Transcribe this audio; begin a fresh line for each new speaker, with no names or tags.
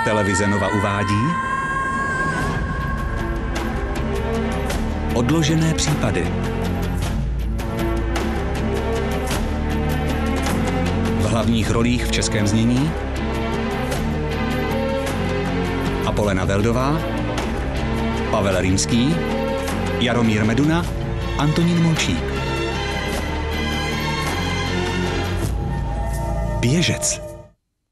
Televize Nova uvádí Odložené případy. V hlavních rolích v českém znění Apolena Veldová, Pavel Rýmský, Jaromír Meduna, Antonín Molčík. Běžec.